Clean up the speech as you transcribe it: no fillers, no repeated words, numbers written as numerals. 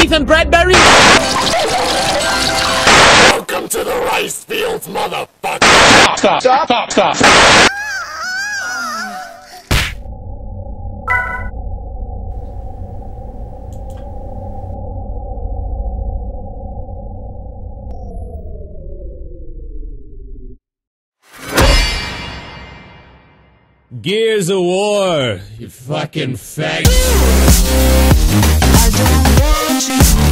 Ethan Bradbury? Welcome to the rice fields, motherfucker! Stop. Gears of War, you fucking fag. I don't want you.